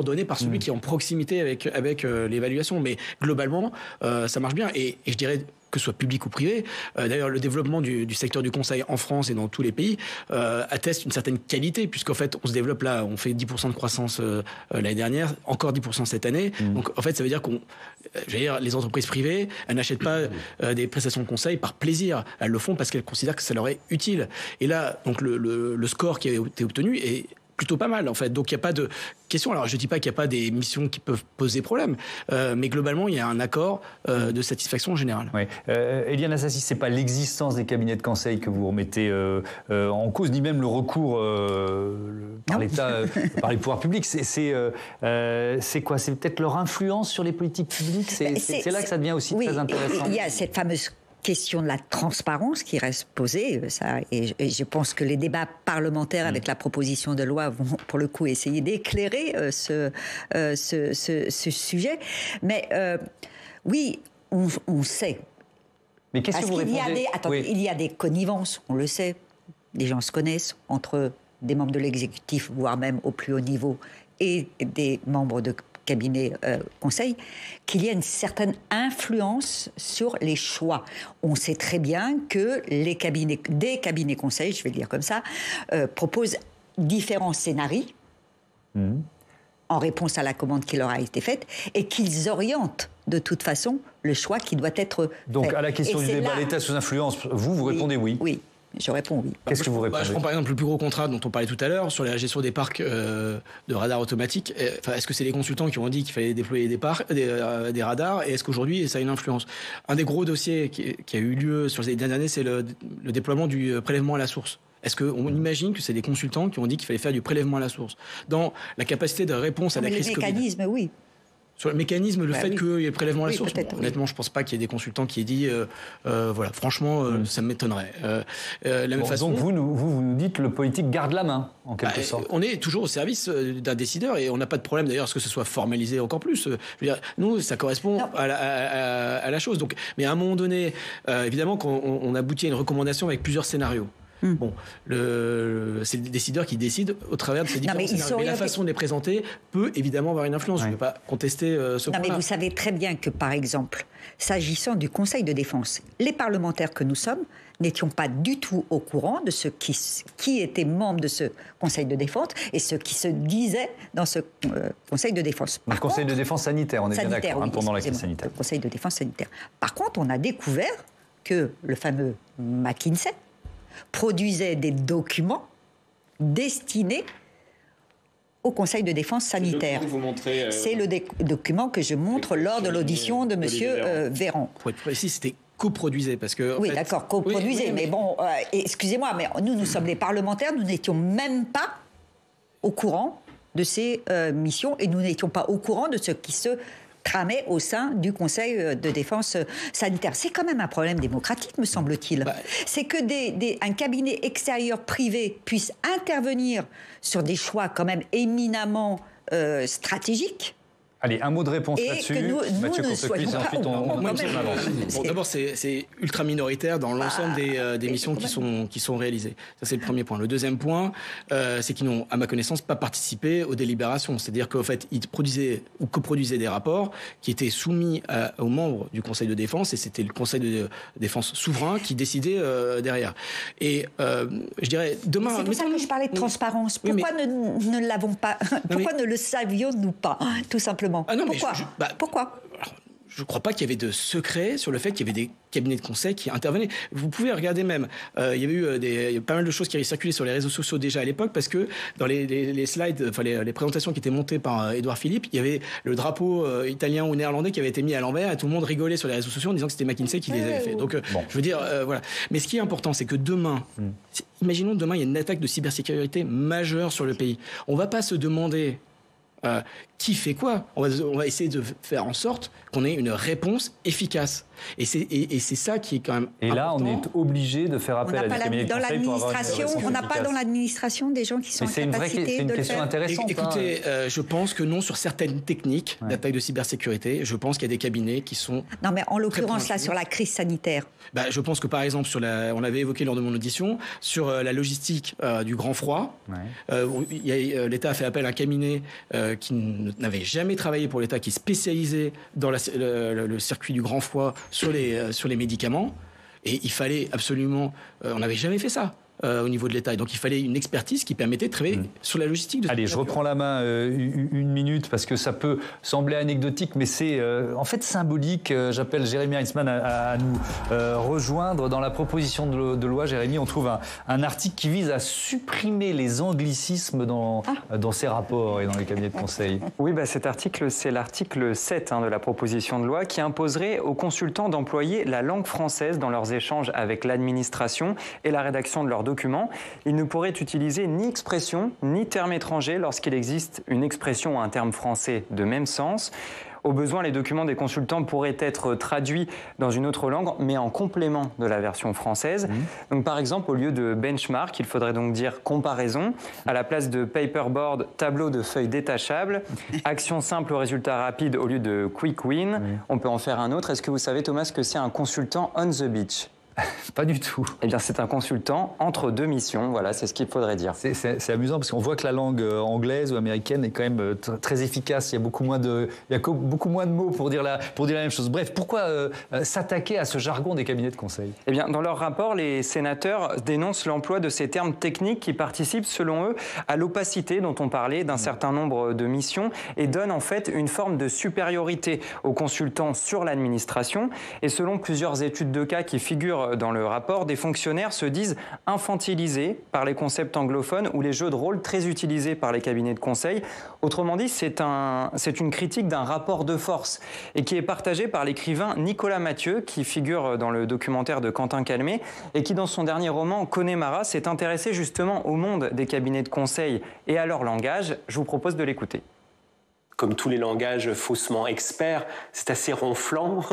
coordonné par celui mmh. qui est en proximité avec, avec euh, l'évaluation. Mais globalement, euh, ça marche bien. Et, et je dirais, que ce soit public ou privé. Euh, d'ailleurs, le développement du, du secteur du conseil en France et dans tous les pays euh, atteste une certaine qualité, puisqu'en fait, on se développe là, on fait dix pour cent de croissance euh, l'année dernière, encore dix pour cent cette année. Mmh. Donc, en fait, ça veut dire qu'on, je veux dire, les entreprises privées, elles n'achètent pas euh, des prestations de conseil par plaisir. Elles le font parce qu'elles considèrent que ça leur est utile. Et là, donc, le, le, le score qui a été obtenu est plutôt pas mal, en fait. Donc, il n'y a pas de question. Alors, je ne dis pas qu'il n'y a pas des missions qui peuvent poser problème, euh, mais globalement, il y a un accord euh, de satisfaction en général. Oui. Euh, Éliane Assassi, ce n'est pas l'existence des cabinets de conseil que vous remettez euh, euh, en cause, ni même le recours euh, le, par l'État, euh, par les pouvoirs publics. C'est, c'est, euh, euh, c'est quoi? C'est peut-être leur influence sur les politiques publiques? C'est, c'est, c'est là que ça devient aussi oui, très intéressant. Il y a cette fameuse question de la transparence qui reste posée, ça, et, et je pense que les débats parlementaires avec la proposition de loi vont pour le coup essayer d'éclairer euh, ce, euh, ce, ce, ce sujet. Mais euh, oui, on, on sait. Mais qu'est-ce Parce que vous qu'il répondez? y a des, attendez, oui. il y a des connivences, on le sait. Des gens se connaissent entre des membres de l'exécutif, voire même au plus haut niveau, et des membres de cabinet euh, conseil, qu'il y a une certaine influence sur les choix. On sait très bien que les cabinets, des cabinets conseils, je vais le dire comme ça, euh, proposent différents scénarios mmh. en réponse à la commande qui leur a été faite et qu'ils orientent de toute façon le choix qui doit être Donc fait. À la question et du débat, là... l'État sous influence, vous, vous répondez oui. Oui. Je réponds oui. Qu'est-ce que vous répondez? bah, Je prends par exemple le plus gros contrat dont on parlait tout à l'heure sur la gestion des parcs euh, de radars automatiques. Enfin, est-ce que c'est les consultants qui ont dit qu'il fallait déployer des, parcs, des, euh, des radars et est-ce qu'aujourd'hui ça a une influence? Un des gros dossiers qui, qui a eu lieu sur les dernières années, c'est le, le déploiement du prélèvement à la source. Est-ce qu'on imagine que c'est des consultants qui ont dit qu'il fallait faire du prélèvement à la source dans la capacité de réponse à non, la crise Covid? Le mécanisme, oui. Sur le mécanisme, le bah, fait oui. qu'il y ait le prélèvement à la oui, source, bon, oui. honnêtement, je ne pense pas qu'il y ait des consultants qui aient dit, euh, euh, voilà, franchement, euh, mmh. ça m'étonnerait. Euh, euh, la même bon, façon, donc vous, vous, vous nous dites que le politique garde la main, en quelque bah, sorte. On est toujours au service d'un décideur et on n'a pas de problème d'ailleurs à ce que ce soit formalisé encore plus. Je veux dire, nous, ça correspond à la, à, à la chose. Donc, mais à un moment donné, euh, évidemment, quand on, on aboutit à une recommandation avec plusieurs scénarios. Mmh. Bon, le, c'est le décideur qui décide au travers de ces différents non, mais scénarios. Mais la façon de les présenter peut évidemment avoir une influence. Ouais. Je ne vais pas contester euh, ce non, point-là. Mais vous savez très bien que, par exemple, s'agissant du Conseil de défense, les parlementaires que nous sommes n'étions pas du tout au courant de ce qui, qui était membre de ce Conseil de défense et ce qui se disait dans ce euh, Conseil de défense. Par le contre, Conseil de défense sanitaire, on est sanitaire, bien d'accord, oui, hein, pendant la crise sanitaire. Le Conseil de défense sanitaire. Par contre, on a découvert que le fameux McKinsey produisait des documents destinés au Conseil de défense sanitaire. Vous montrez, euh, c'est le dé- document que je montre lors de l'audition de M. Euh, Véran. Pour être précis, c'était coproduisait parce que oui, fait... d'accord, coproduisait. Oui, oui, mais... mais bon, euh, excusez-moi, mais nous, nous sommes des parlementaires, nous n'étions même pas au courant de ces euh, missions et nous n'étions pas au courant de ce qui se tramait au sein du Conseil de défense sanitaire. C'est quand même un problème démocratique, me semble-t-il. Bah, c'est que des, des, un cabinet extérieur privé puisse intervenir sur des choix quand même éminemment euh, stratégiques. Allez, un mot de réponse et là-dessus. Nous, Mathieu Courtecuisse, et ensuite on, on, on, on bon, d'abord, c'est, c'est ultra minoritaire dans l'ensemble ah, des, euh, des missions qui sont, qui sont réalisées. Ça, c'est le premier point. Le deuxième point, euh, c'est qu'ils n'ont, à ma connaissance, pas participé aux délibérations. C'est-à-dire qu'en fait, ils produisaient ou coproduisaient des rapports qui étaient soumis à, aux membres du Conseil de défense, et c'était le Conseil de défense souverain qui décidait euh, derrière. Et euh, je dirais, demain... C'est pour ça que je parlais de transparence. Pourquoi oui, mais... ne, ne l'avons pas Pourquoi mais... ne le savions-nous pas, tout simplement? Ah non, Pourquoi mais je, je, bah, Pourquoi alors, je ne crois pas qu'il y avait de secret sur le fait qu'il y avait des cabinets de conseil qui intervenaient. Vous pouvez regarder même, euh, il y avait eu des, il y a pas mal de choses qui avaient circulé sur les réseaux sociaux déjà à l'époque, parce que dans les, les, les slides, enfin les, les présentations qui étaient montées par euh, Édouard Philippe, il y avait le drapeau euh, italien ou néerlandais qui avait été mis à l'envers et tout le monde rigolait sur les réseaux sociaux en disant que c'était McKinsey qui les avait fait. Donc, euh, bon. je veux dire, euh, voilà. Mais ce qui est important, c'est que demain, mm. imaginons demain, il y a une attaque de cybersécurité majeure sur le pays. On ne va pas se demander Euh, qui fait quoi ? on va, on va essayer de faire en sorte qu'on ait une réponse efficace. Et c'est, et, et c'est ça qui est quand même Et là, important. on est obligé de faire appel à des cabinets de conseil pour avoir une réponse On n'a pas dans l'administration des gens qui sont en capacité de le faire. C'est une question intéressante. Écoutez, hein. euh, je pense que non, sur certaines techniques ouais. d'attaque de cybersécurité, je pense qu'il y a des cabinets qui sont... Non, mais en l'occurrence, là, sur la crise sanitaire. Bah, je pense que, par exemple, sur la, on l'avait évoqué lors de mon audition, sur euh, la logistique euh, du grand froid, ouais. euh, y a, euh, l'État a fait appel à un cabinet euh, euh, qui n'avait jamais travaillé pour l'État, qui est spécialisé dans la, le, le, le circuit du grand foie sur les, euh, sur les médicaments. Et il fallait absolument... Euh, on n'avait jamais fait ça. Euh, au niveau de l'État. Et donc, il fallait une expertise qui permettait de travailler mmh. sur la logistique. De Allez, je reprends la main euh, une minute parce que ça peut sembler anecdotique, mais c'est euh, en fait symbolique. Euh, j'appelle Jérémy Heinzmann à, à nous euh, rejoindre. Dans la proposition de, de loi, Jérémy, on trouve un, un article qui vise à supprimer les anglicismes dans, ah. dans ces rapports et dans les cabinets de conseil. Oui, bah, cet article, c'est l'article sept hein, de la proposition de loi qui imposerait aux consultants d'employer la langue française dans leurs échanges avec l'administration et la rédaction de leurs documents. Ils ne pourraient utiliser ni expression ni terme étranger lorsqu'il existe une expression ou un terme français de même sens. Au besoin, les documents des consultants pourraient être traduits dans une autre langue, mais en complément de la version française. Mmh. Donc, par exemple, au lieu de benchmark, il faudrait donc dire comparaison. À la place de paperboard, tableau de feuilles détachables. Action simple au résultat rapide au lieu de quick win. Mmh. On peut en faire un autre. Est-ce que vous savez, Thomas, ce que c'est un consultant on the beach ? Pas du tout. Eh bien, c'est un consultant entre deux missions. Voilà, c'est ce qu'il faudrait dire. C'est, c'est, c'est amusant parce qu'on voit que la langue anglaise ou américaine est quand même t- très efficace. Il y a beaucoup moins de, il y a beaucoup moins de mots pour dire la, pour dire la même chose. Bref, pourquoi euh, s'attaquer à ce jargon des cabinets de conseil ? Eh bien, dans leur rapport, les sénateurs dénoncent l'emploi de ces termes techniques qui participent, selon eux, à l'opacité dont on parlait d'un certain nombre de missions et donnent en fait une forme de supériorité aux consultants sur l'administration. Et selon plusieurs études de cas qui figurent dans le rapport, des fonctionnaires se disent infantilisés par les concepts anglophones ou les jeux de rôle très utilisés par les cabinets de conseil. Autrement dit, c'est, un, c'est une critique d'un rapport de force et qui est partagée par l'écrivain Nicolas Mathieu, qui figure dans le documentaire de Quentin Calmet et qui, dans son dernier roman Connemara, s'est intéressé justement au monde des cabinets de conseil et à leur langage. Je vous propose de l'écouter. Comme tous les langages faussement experts, c'est assez ronflant,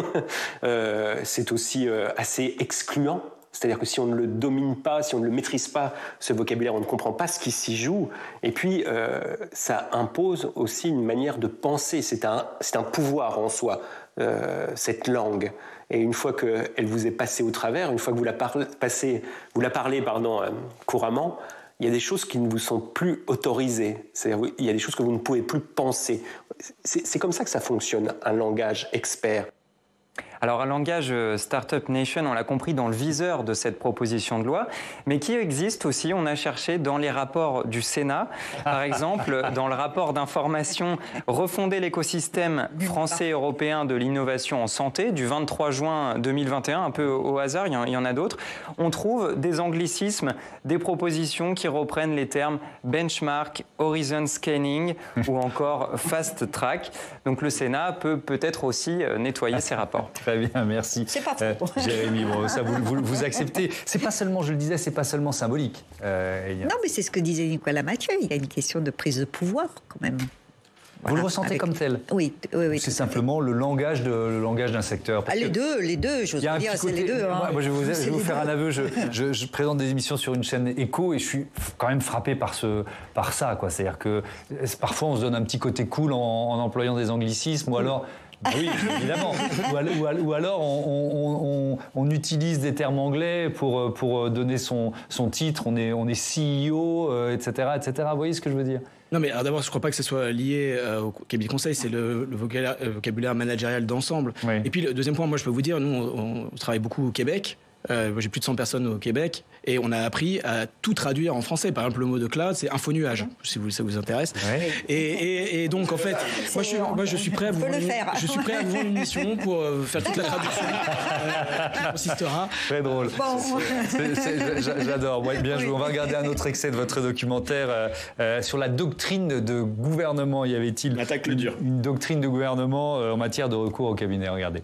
euh, c'est aussi euh, assez excluant. C'est-à-dire que si on ne le domine pas, si on ne le maîtrise pas, ce vocabulaire, on ne comprend pas ce qui s'y joue. Et puis, euh, ça impose aussi une manière de penser. C'est un, c'est un pouvoir en soi, euh, cette langue. Et une fois qu'elle vous est passée au travers, une fois que vous la, parlez, passez, vous la parlez pardon, euh, couramment, il y a des choses qui ne vous sont plus autorisées. C'est-à-dire il y a des choses que vous ne pouvez plus penser. C'est, c'est comme ça que ça fonctionne, un langage expert. Alors un langage Startup Nation, on l'a compris, dans le viseur de cette proposition de loi, mais qui existe aussi, on a cherché dans les rapports du Sénat, par exemple dans le rapport d'information « Refonder l'écosystème français et européen de l'innovation en santé » du vingt-trois juin deux mille vingt et un, un peu au hasard, il y en a d'autres, on trouve des anglicismes, des propositions qui reprennent les termes benchmark, horizon scanning ou encore fast track. Donc le Sénat peut peut-être aussi nettoyer ces rapports. Très bien, merci. C'est pas faux. Euh, Jérémy, bon, ça vous, vous, vous acceptez. C'est pas seulement, je le disais, c'est pas seulement symbolique. Euh, non, mais c'est ce que disait Nicolas Mathieu. Il y a une question de prise de pouvoir, quand même. Vous voilà, le ressentez avec... comme tel ? Oui, oui, oui. C'est simplement le langage, de, le langage d'un secteur. Ah, les deux, les deux, j'ose dire, c'est côté... les deux. Hein. Moi, moi, je vais vous, je vais vous faire deux. un aveu. Je, je, je présente des émissions sur une chaîne Écho et je suis quand même frappé par, ce, par ça. Quoi. C'est-à-dire que parfois, on se donne un petit côté cool en, en employant des anglicismes ou alors... Oui, évidemment. Ou alors, on, on, on, on utilise des termes anglais pour, pour donner son, son titre. On est, on est C E O, euh, et cetera, et cetera. Vous voyez ce que je veux dire ? Non, mais alors d'abord, je ne crois pas que ce soit lié euh, au cabinet de conseil, c'est le, le vocabulaire, euh, vocabulaire managérial d'ensemble. Oui. Et puis, le deuxième point, moi, je peux vous dire, nous, on, on travaille beaucoup au Québec. Euh, j'ai plus de cent personnes au Québec et on a appris à tout traduire en français. Par exemple, le mot de cloud, c'est infonuage, si vous, ça vous intéresse. Ouais. Et, et, et donc, en fait, moi je, suis, moi, je suis prêt à vous vendre une, je suis prêt à vous vendre une mission pour euh, faire toute la traduction euh, qui consistera. Très drôle. Bon. C'est, c'est, c'est, j'adore. Ouais, bien joué. On va regarder un autre extrait de votre documentaire euh, euh, sur la doctrine de gouvernement. Y avait-il une, une doctrine de gouvernement euh, en matière de recours au cabinet ? Regardez.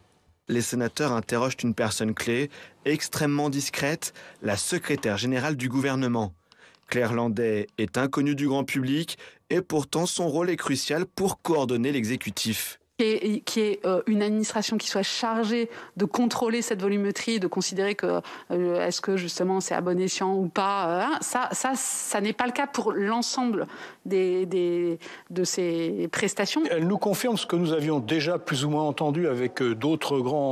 Les sénateurs interrogent une personne clé, extrêmement discrète, la secrétaire générale du gouvernement. Claire Landais est inconnue du grand public et pourtant son rôle est crucial pour coordonner l'exécutif. Qui est, qui est euh, une administration qui soit chargée de contrôler cette volumétrie, de considérer que euh, est-ce que justement c'est à bon escient ou pas. Euh, hein, ça, ça, ça n'est pas le cas pour l'ensemble des, des, de ces prestations. Elle nous confirme ce que nous avions déjà plus ou moins entendu avec d'autres grands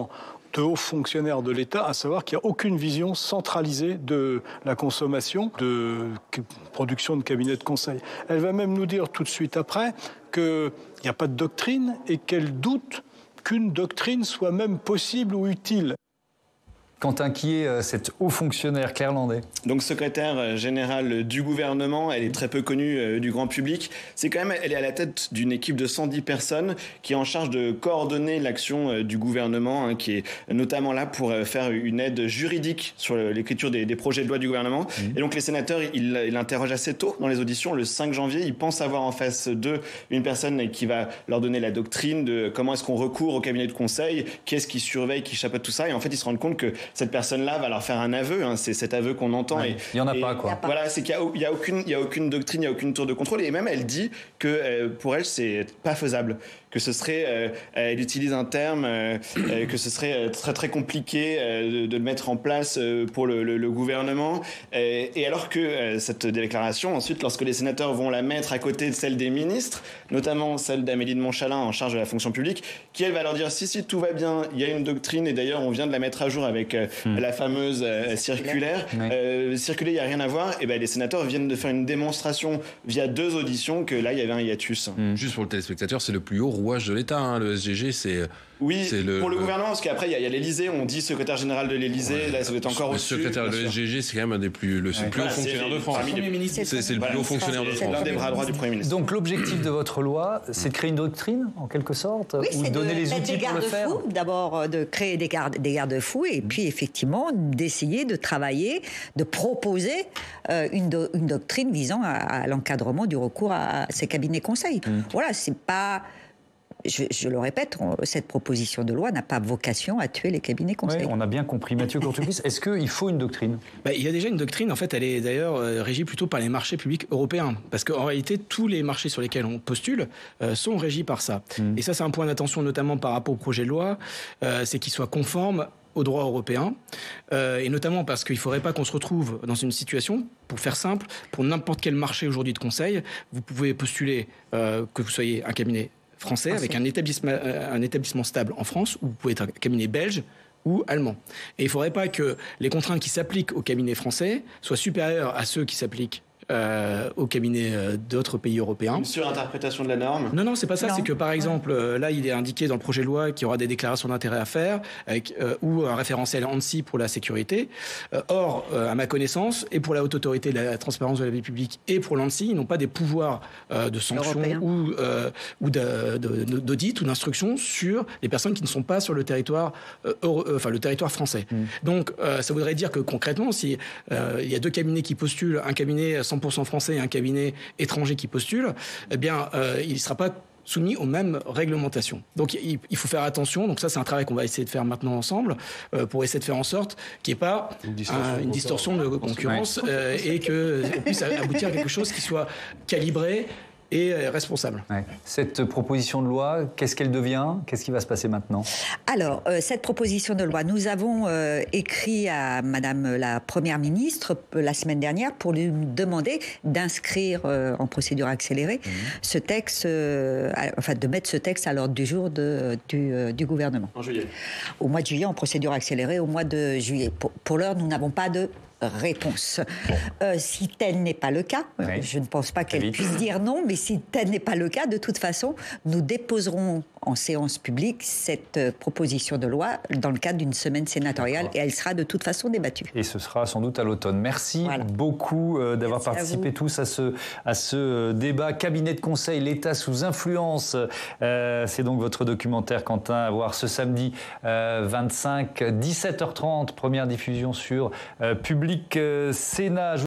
de hauts fonctionnaires de l'État, à savoir qu'il n'y a aucune vision centralisée de la consommation, de production de cabinets de conseil. Elle va même nous dire tout de suite après qu'il n'y a pas de doctrine et qu'elle doute qu'une doctrine soit même possible ou utile. Quentin, qui est cet haut fonctionnaire, Claire Landais? Donc secrétaire générale du gouvernement, elle est très peu connue du grand public. C'est quand même, elle est à la tête d'une équipe de cent dix personnes qui est en charge de coordonner l'action du gouvernement, hein, qui est notamment là pour faire une aide juridique sur l'écriture des, des projets de loi du gouvernement. Mmh. Et donc les sénateurs, ils il interrogent assez tôt dans les auditions, le cinq janvier, ils pensent avoir en face d'eux une personne qui va leur donner la doctrine de comment est-ce qu'on recourt au cabinet de conseil, qui est-ce qui surveille, qui chapeaute tout ça. Et en fait, ils se rendent compte que cette personne-là va leur faire un aveu, hein, c'est cet aveu qu'on entend. Ouais, et, il n'y en a et, pas, quoi. Voilà, c'est qu'il n'y a, a, aucune, il y a aucune doctrine, il n'y a aucune tour de contrôle. Et même, elle dit que euh, pour elle, c'est pas faisable. Que ce serait, euh, elle utilise un terme, euh, euh, que ce serait très très compliqué euh, de, de le mettre en place euh, pour le, le, le gouvernement. Euh, et alors que euh, cette déclaration, ensuite, lorsque les sénateurs vont la mettre à côté de celle des ministres, notamment celle d'Amélie de Montchalin en charge de la fonction publique, qui elle va leur dire si si tout va bien, il y a une doctrine et d'ailleurs on vient de la mettre à jour avec euh, mmh. la fameuse euh, circulaire. Oui. Euh, circulaire, il n'y a rien à voir. Et ben les sénateurs viennent de faire une démonstration via deux auditions que là il y avait un hiatus. Mmh. Juste pour le téléspectateur, c'est le plus haut rouage de l'État, hein, le S G G, c'est... Oui, c'est le, pour le, le gouvernement, parce qu'après, il y, y a l'Élysée, on dit secrétaire général de l'Élysée, ouais, là, ça doit être encore au-dessus. Le secrétaire de l'E S G G, c'est quand même un des plus, le, ouais. le plus voilà, haut fonctionnaire de France. C'est, c'est, c'est le plus haut fonctionnaire de France. C'est l'un des bras droits du Premier ministre. Donc l'objectif de votre loi, c'est de créer une doctrine, en quelque sorte, oui, ou de donner les outils pour le faire. D'abord, de créer des, garde, des garde-fous, et puis effectivement, d'essayer de travailler, de proposer euh, une, do, une doctrine visant à, à l'encadrement du recours à, à ces cabinets conseils. Mmh. Voilà, c'est pas... Je, je le répète, on, cette proposition de loi n'a pas vocation à tuer les cabinets conseils. Oui, on a bien compris. Mathieu Courtecuisse, est-ce qu'il faut une doctrine? bah, Il y a déjà une doctrine, en fait, elle est d'ailleurs euh, régie plutôt par les marchés publics européens. Parce qu'en réalité, tous les marchés sur lesquels on postule euh, sont régis par ça. Mmh. Et ça, c'est un point d'attention, notamment par rapport au projet de loi, euh, c'est qu'il soit conforme au droit européen, euh, et notamment parce qu'il ne faudrait pas qu'on se retrouve dans une situation, pour faire simple, pour n'importe quel marché aujourd'hui de conseil, vous pouvez postuler euh, que vous soyez un cabinet français, avec un établissement, un établissement stable en France, ou vous pouvez être un cabinet belge ou allemand. Et il ne faudrait pas que les contraintes qui s'appliquent au cabinet français soient supérieures à ceux qui s'appliquent Euh, au cabinet euh, d'autres pays européens. Une surinterprétation de la norme? Non, non, c'est pas ça. Non. C'est que, par exemple, euh, là, il est indiqué dans le projet de loi qu'il y aura des déclarations d'intérêt à faire avec, euh, ou un référentiel ANSSI pour la sécurité. Euh, or, euh, à ma connaissance, et pour la Haute Autorité de la Transparence de la Vie Publique et pour l'ANSSI, ils n'ont pas des pouvoirs euh, de sanction ou, euh, ou de, de, de, d'audit ou d'instruction sur les personnes qui ne sont pas sur le territoire, euh, euro, euh, enfin, le territoire français. Mmh. Donc, euh, ça voudrait dire que, concrètement, si euh, il y a deux cabinets qui postulent, un cabinet cent pour cent français et un cabinet étranger qui postule, eh bien, euh, il ne sera pas soumis aux mêmes réglementations. Donc, il, il faut faire attention. Donc, ça, c'est un travail qu'on va essayer de faire maintenant ensemble euh, pour essayer de faire en sorte qu'il n'y ait pas une distorsion, un, une distorsion de concurrence euh, et qu'on puisse aboutir à quelque chose qui soit calibré et responsable. Ouais. Cette proposition de loi, qu'est-ce qu'elle devient? Qu'est-ce qui va se passer maintenant? Alors, euh, cette proposition de loi, nous avons euh, écrit à Madame la Première ministre euh, la semaine dernière pour lui demander d'inscrire euh, en procédure accélérée mmh. ce texte, euh, à, enfin de mettre ce texte à l'ordre du jour de, du, euh, du gouvernement. En juillet. Au mois de juillet, en procédure accélérée, au mois de juillet. Pour, pour l'heure, nous n'avons pas de réponse. Bon. Euh, si tel n'est pas le cas, oui. je ne pense pas qu'elle puisse dire non, mais si tel n'est pas le cas, de toute façon, nous déposerons en séance publique cette euh, proposition de loi dans le cadre d'une semaine sénatoriale. D'accord. Et elle sera de toute façon débattue. Et ce sera sans doute à l'automne. Merci voilà. beaucoup euh, d'avoir Merci participé à tous à ce, à ce débat. Cabinet de conseil, l'État sous influence. Euh, c'est donc votre documentaire, Quentin, à voir ce samedi euh, vingt-cinq, dix-sept heures trente, première diffusion sur euh, Public Sénat.